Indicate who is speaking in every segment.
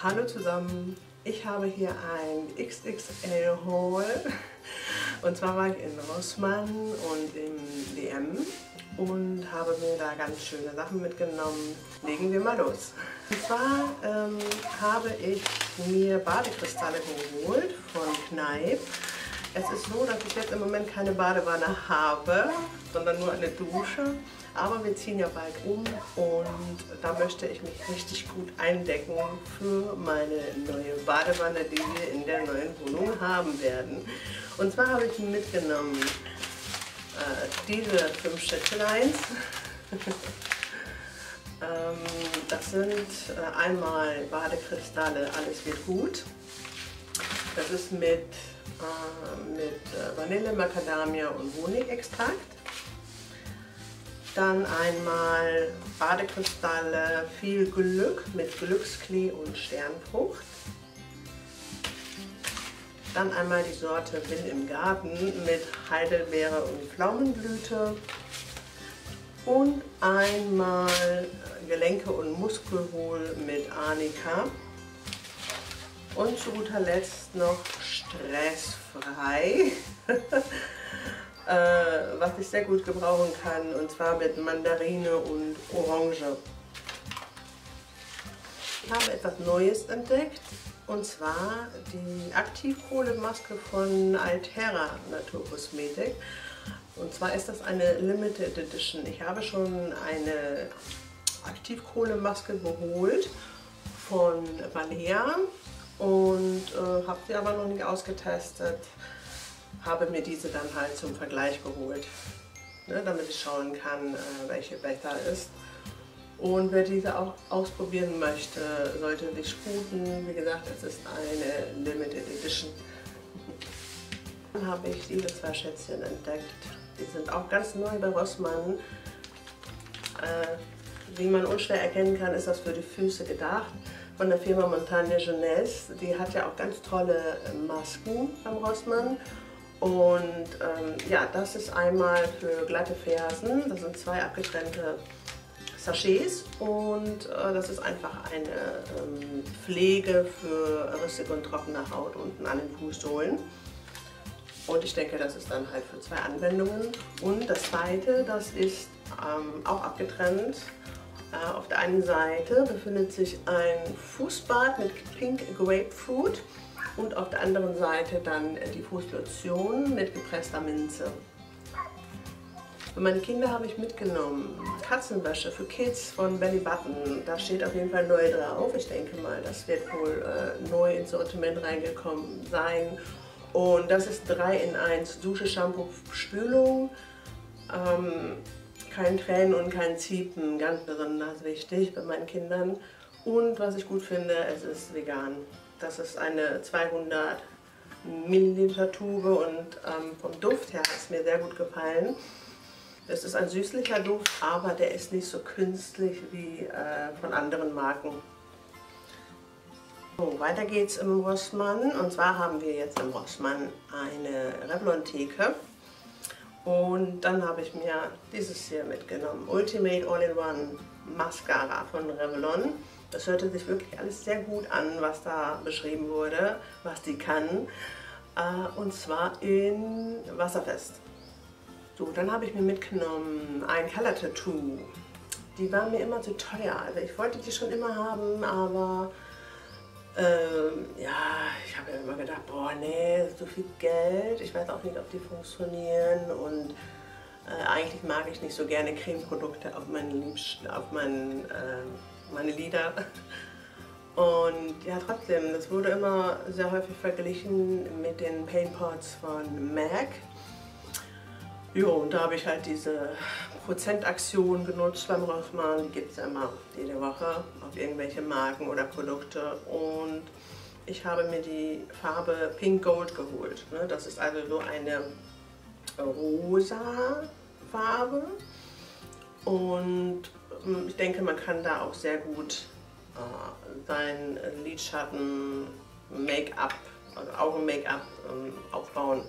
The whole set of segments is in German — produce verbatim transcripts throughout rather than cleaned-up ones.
Speaker 1: Hallo zusammen, ich habe hier ein X X L Haul und zwar war ich in Rossmann und im D M und habe mir da ganz schöne Sachen mitgenommen. Legen wir mal los. Und zwar ähm, habe ich mir Badekristalle geholt von Kneipp. Es ist so, dass ich jetzt im Moment keine Badewanne habe, sondern nur eine Dusche. Aber wir ziehen ja bald um und da möchte ich mich richtig gut eindecken für meine neue Badewanne, die wir in der neuen Wohnung haben werden. Und zwar habe ich mitgenommen äh, diese fünf Schätzeleins. ähm, das sind äh, einmal Badekristalle, alles wird gut. Das ist mit, äh, mit Vanille, Macadamia und Honigextrakt. Dann einmal Badekristalle, viel Glück mit Glücksklee und Sternfrucht. Dann einmal die Sorte Will im Garten mit Heidelbeere und Pflaumenblüte. Und einmal Gelenke und Muskelwohl mit Arnika. Und zu guter Letzt noch stressfrei. Äh, was ich sehr gut gebrauchen kann, und zwar mit Mandarine und Orange. Ich habe etwas Neues entdeckt, und zwar die Aktivkohlemaske von Altera Naturkosmetik. Und zwar ist das eine Limited Edition. Ich habe schon eine Aktivkohlemaske geholt von Balea und äh, habe sie aber noch nicht ausgetestet. Habe mir diese dann halt zum Vergleich geholt, ne, damit ich schauen kann, äh, welche besser ist. Und wer diese auch ausprobieren möchte, sollte sich sputen. Wie gesagt, es ist eine Limited Edition. Dann habe ich diese zwei Schätzchen entdeckt. Die sind auch ganz neu bei Rossmann. Äh, wie man unschwer erkennen kann, ist das für die Füße gedacht. Von der Firma Montagne Jeunesse. Die hat ja auch ganz tolle Masken beim Rossmann. Und ähm, ja, das ist einmal für glatte Fersen, das sind zwei abgetrennte Sachets und äh, das ist einfach eine ähm, Pflege für rissige und trockene Haut unten an den Fußsohlen. Und ich denke, das ist dann halt für zwei Anwendungen. Und das zweite, das ist ähm, auch abgetrennt. Äh, auf der einen Seite befindet sich ein Fußbad mit Pink Grapefruit. Und auf der anderen Seite dann die Fußlotion mit gepresster Minze. Für meine Kinder habe ich mitgenommen Katzenwäsche für Kids von Belly Button. Da steht auf jeden Fall neu drauf. Ich denke mal, das wird wohl äh, neu ins Sortiment reingekommen sein. Und das ist drei in eins Dusche, Shampoo, Spülung. Ähm, kein Tränen und kein Ziepen, ganz besonders wichtig bei meinen Kindern. Und was ich gut finde, es ist vegan. Das ist eine zweihundert Milliliter Tube und ähm, vom Duft her hat es mir sehr gut gefallen. Es ist ein süßlicher Duft, aber der ist nicht so künstlich wie äh, von anderen Marken. So, weiter geht's im Rossmann, und zwar haben wir jetzt im Rossmann eine Revlon-Theke. Und dann habe ich mir dieses hier mitgenommen, Ultimate All-in-One Mascara von Revlon. Das hörte sich wirklich alles sehr gut an, was da beschrieben wurde, was die kann. Äh, und zwar in wasserfest. So, dann habe ich mir mitgenommen ein Color Tattoo. Die waren mir immer zu teuer. Also ich wollte die schon immer haben, aber ähm, ja, ich habe ja immer gedacht, boah, nee, so viel Geld. Ich weiß auch nicht, ob die funktionieren. Und äh, eigentlich mag ich nicht so gerne Cremeprodukte auf meinen Liebsten, auf meinen äh, meine Lider. Und ja, trotzdem, das wurde immer sehr häufig verglichen mit den Paint Pots von MAC. Jo, und da habe ich halt diese Prozentaktion genutzt beim Rossmann. Die gibt es ja immer jede Woche auf irgendwelche Marken oder Produkte. Und ich habe mir die Farbe Pink Gold geholt. Das ist also so eine rosa Farbe. Und ich denke, man kann da auch sehr gut äh, sein Lidschatten, Make-up, also Augen-Make-up ähm, aufbauen.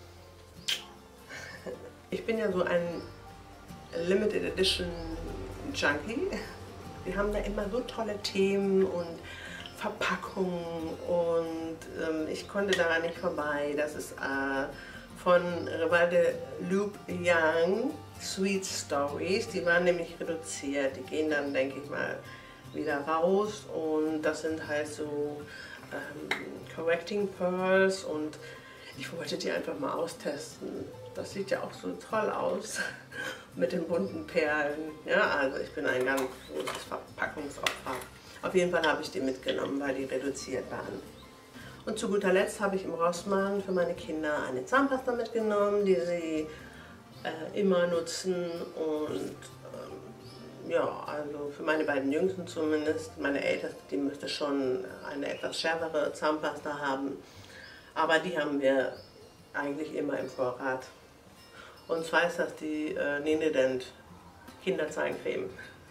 Speaker 1: Ich bin ja so ein Limited Edition Junkie. Wir haben da immer so tolle Themen und Verpackung und ähm, ich konnte daran nicht vorbei. Das ist äh, von Rival Loop Young Sweet Stories. Die waren nämlich reduziert. Die gehen dann, denke ich mal, wieder raus und das sind halt so ähm, Correcting Pearls und ich wollte die einfach mal austesten. Das sieht ja auch so toll aus mit den bunten Perlen. Ja, also ich bin ein ganz großes Verpackungsopfer. Auf jeden Fall habe ich die mitgenommen, weil die reduziert waren. Und zu guter Letzt habe ich im Rossmann für meine Kinder eine Zahnpasta mitgenommen, die sie äh, immer nutzen und ähm, ja, also für meine beiden Jüngsten zumindest, meine Älteste, die müsste schon eine etwas schärfere Zahnpasta haben, aber die haben wir eigentlich immer im Vorrat. Und zwar ist das die äh, Nenedent Kinderzahncreme.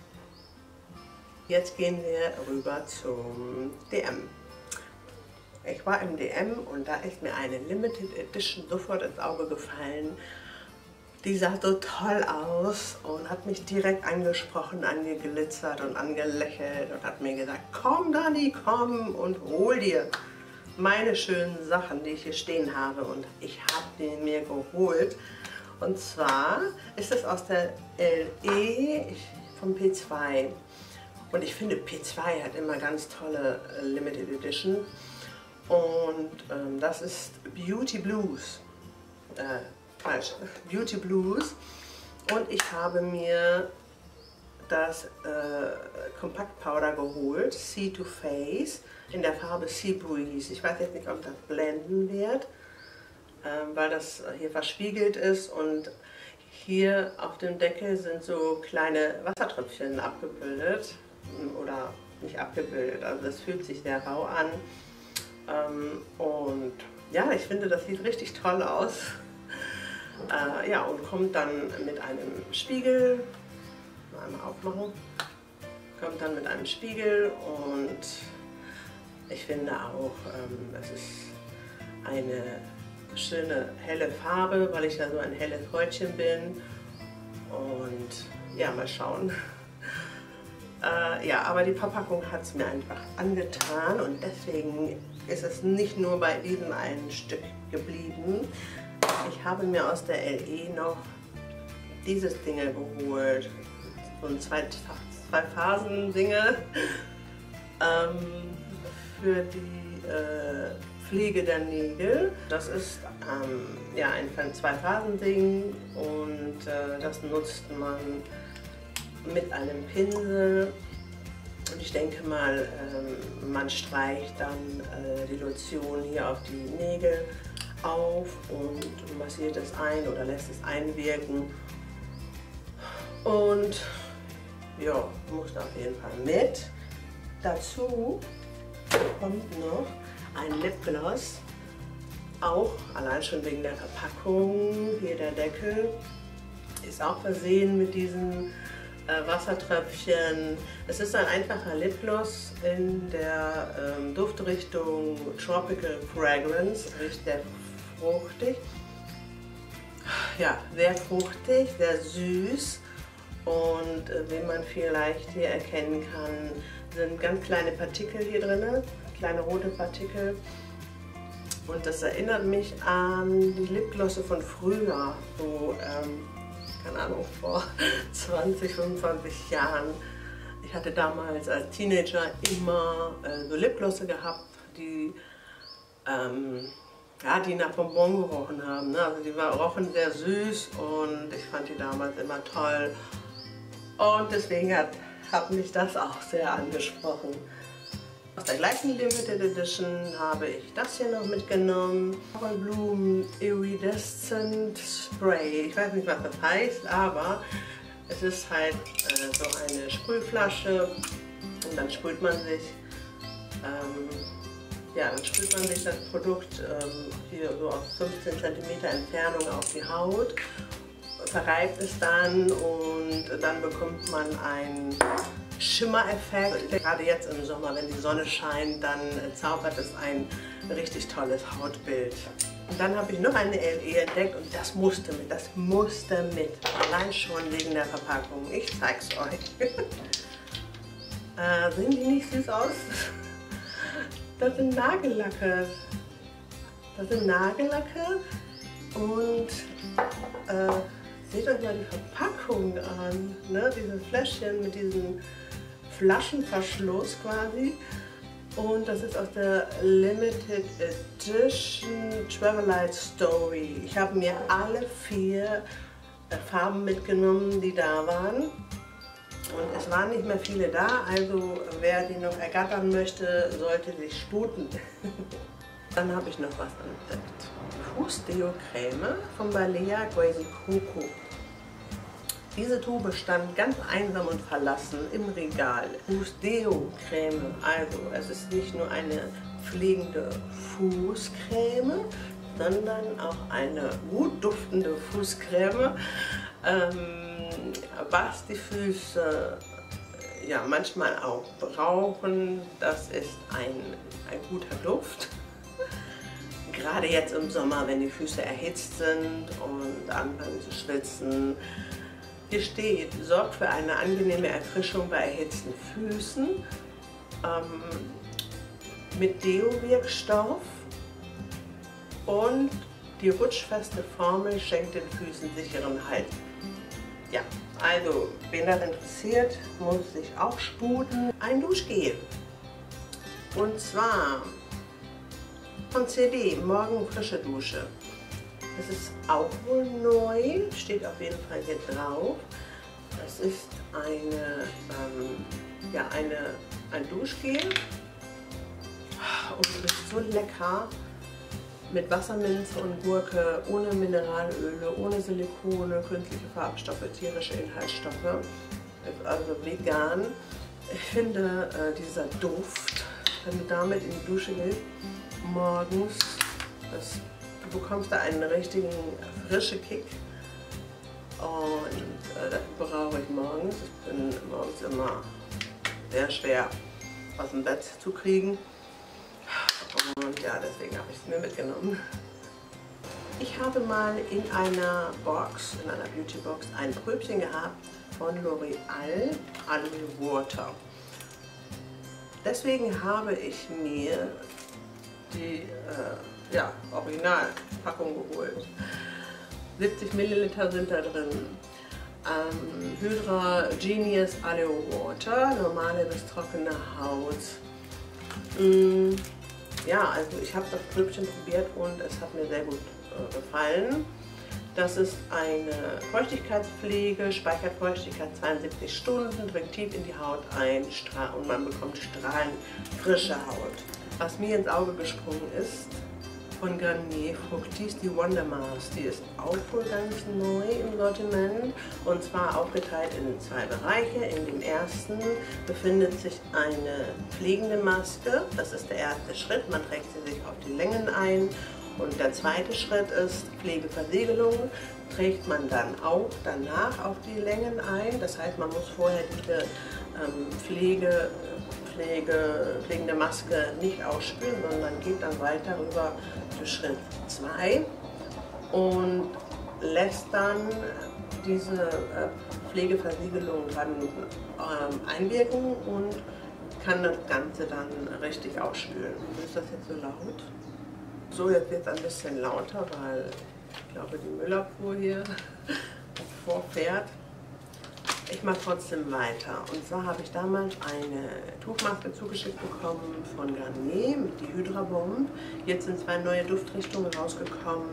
Speaker 1: Jetzt gehen wir rüber zum D M. Ich war im D M und da ist mir eine Limited Edition sofort ins Auge gefallen. Die sah so toll aus und hat mich direkt angesprochen, angeglitzert und angelächelt und hat mir gesagt, komm Dani, komm und hol dir meine schönen Sachen, die ich hier stehen habe. Und ich habe die mir geholt. Und zwar ist es aus der L E vom P zwei. Und ich finde, P zwei hat immer ganz tolle äh, Limited Edition. Und ähm, das ist Beauty Blues. Äh, falsch. Beauty Blues. Und ich habe mir das äh, Compact Powder geholt, Sea to Face, in der Farbe Sea Breeze. Ich weiß jetzt nicht, ob das blenden wird, äh, weil das hier verspiegelt ist. Und hier auf dem Deckel sind so kleine Wassertröpfchen abgebildet. Oder nicht abgebildet, also das fühlt sich sehr rau an. Ähm, und ja, ich finde, das sieht richtig toll aus. Äh, ja, und kommt dann mit einem Spiegel, mal einmal aufmachen, kommt dann mit einem Spiegel und ich finde auch, ähm, es ist eine schöne helle Farbe, weil ich ja so ein helles Häutchen bin. Und ja, mal schauen. Äh, ja, aber die Verpackung hat es mir einfach angetan und deswegen ist es nicht nur bei diesem einen Stück geblieben. Ich habe mir aus der L E noch dieses Ding geholt, so ein zwei, zwei Phasen Dinge ähm, für die äh, Pflege der Nägel. Das ist ähm, ja ein zwei Phasen Ding und äh, das nutzt man mit einem Pinsel und ich denke mal, ähm, man streicht dann äh, die Lotion hier auf die Nägel auf und massiert es ein oder lässt es einwirken und ja, muss auf jeden Fall mit. Dazu kommt noch ein Lipgloss, auch allein schon wegen der Verpackung. Hier der Deckel ist auch versehen mit diesen äh, Wassertröpfchen. Es ist ein einfacher Lipgloss in der ähm, Duftrichtung Tropical Fragrance, riecht sehr fruchtig. Ja, sehr fruchtig, sehr süß und äh, wie man vielleicht hier erkennen kann, sind ganz kleine Partikel hier drin, kleine rote Partikel. Und das erinnert mich an die Lipglosse von früher, so, ähm, keine Ahnung, vor zwanzig, fünfundzwanzig Jahren. Ich hatte damals als Teenager immer äh, so Lipglosse gehabt, die, ähm, ja, die nach Bonbon gerochen haben. Ne? Also die war, rochen sehr süß und ich fand die damals immer toll. Und deswegen hat, hat mich das auch sehr angesprochen. Aus der gleichen Limited Edition habe ich das hier noch mitgenommen. Bloom Iridescent Spray. Ich weiß nicht, was das heißt, aber es ist halt äh, so eine Sprühflasche und dann sprüht man sich, ähm, ja, dann sprüht man sich das Produkt ähm, hier so auf fünfzehn Zentimeter Entfernung auf die Haut, verreibt es dann und dann bekommt man einen Schimmereffekt. Gerade jetzt im Sommer, wenn die Sonne scheint, dann zaubert es ein richtig tolles Hautbild. Und dann habe ich noch eine L E entdeckt und das musste mit, das musste mit. Allein schon wegen der Verpackung. Ich zeig's euch. äh, sehen die nicht süß aus? Das sind Nagellacke. Das sind Nagellacke und äh, seht euch mal die Verpackung an. Ne? Dieses Fläschchen mit diesem Flaschenverschluss quasi. Und das ist aus der Limited Edition Travelite Story. Ich habe mir alle vier Farben mitgenommen, die da waren. Und es waren nicht mehr viele da, also wer die noch ergattern möchte, sollte sich sputen. Dann habe ich noch was entdeckt. Fußdeo-Creme von Balea Crazy Coco. Diese Tube stand ganz einsam und verlassen im Regal. Fußdeo-Creme, also es ist nicht nur eine pflegende Fußcreme, sondern auch eine gut duftende Fußcreme, ähm, was die Füße ja manchmal auch brauchen. Das ist ein, ein guter Duft. Gerade jetzt im Sommer, wenn die Füße erhitzt sind und anfangen zu schwitzen. Hier steht, sorgt für eine angenehme Erfrischung bei erhitzten Füßen ähm, mit Deo-Wirkstoff und die rutschfeste Formel schenkt den Füßen sicheren Halt. Ja, also wen das interessiert, muss sich auch sputen. Ein Duschgel. Und zwar von C D, Morgen frische Dusche. Das ist auch wohl neu, steht auf jeden Fall hier drauf. Das ist eine, ähm, ja, eine, ein Duschgel und es ist so lecker mit Wasserminze und Gurke, ohne Mineralöle, ohne Silikone, künstliche Farbstoffe, tierische Inhaltsstoffe, ist also vegan. Ich finde äh, dieser Duft, wenn du damit in die Dusche gehst, morgens, das, du bekommst da einen richtigen frischen Kick und äh, das brauche ich morgens. Ich bin morgens immer sehr schwer aus dem Bett zu kriegen und ja, deswegen habe ich es mir mitgenommen. Ich habe mal in einer Box, in einer Beauty Box, ein Pröbchen gehabt von L'Oreal Aloe Water. Deswegen habe ich mir die äh, ja, Originalpackung geholt. siebzig Milliliter sind da drin. Ähm, Hydra Genius Aloe Water, normale bis trockene Haut. Mm, ja, also ich habe das Pröbchen probiert und es hat mir sehr gut äh, gefallen. Das ist eine Feuchtigkeitspflege, speichert Feuchtigkeit zweiundsiebzig Stunden, dringt tief in die Haut ein und man bekommt strahlend frische Haut. Was mir ins Auge gesprungen ist, von Garnier Fructis, die Wonder Mask. Die ist auch wohl ganz neu im Sortiment und zwar aufgeteilt in zwei Bereiche. In dem ersten befindet sich eine pflegende Maske. Das ist der erste Schritt. Man trägt sie sich auf die Längen ein. Und der zweite Schritt ist Pflegeversiegelung. Trägt man dann auch danach auf die Längen ein. Das heißt, man muss vorher diese ähm, Pflege, Pflege, pflegende Maske nicht ausspülen, sondern geht dann weiter rüber zu Schritt zwei und lässt dann diese äh, Pflegeversiegelung dran ähm, einwirken und kann das Ganze dann richtig ausspülen. Ist das jetzt so laut? So, jetzt wird es ein bisschen lauter, weil ich glaube, die Müllabfuhr hier vorfährt. Ich mache trotzdem weiter. Und zwar habe ich damals eine Tuchmaske zugeschickt bekommen von Garnier mit die Hydra Bomb. Jetzt sind zwei neue Duftrichtungen rausgekommen.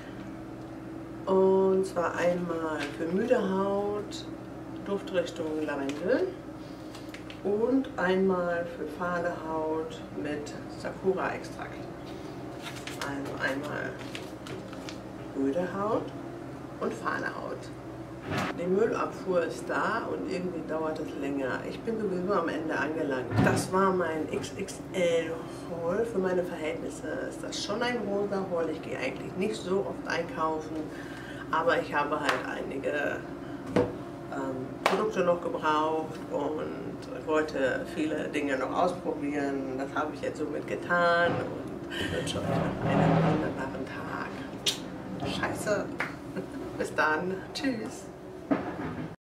Speaker 1: Und zwar einmal für müde Haut, Duftrichtung Lavendel. Und einmal für fahle Haut mit Sakura-Extrakt. Also einmal müde Haut und fahle Haut. Die Müllabfuhr ist da und irgendwie dauert es länger. Ich bin sowieso am Ende angelangt. Das war mein X X L-Haul. Für meine Verhältnisse ist das schon ein großer Haul. Ich gehe eigentlich nicht so oft einkaufen, aber ich habe halt einige ähm, Produkte noch gebraucht und wollte viele Dinge noch ausprobieren. Das habe ich jetzt somit getan und ich wünsche euch noch einen wunderbaren Tag. Scheiße. Bis dann. Tschüss.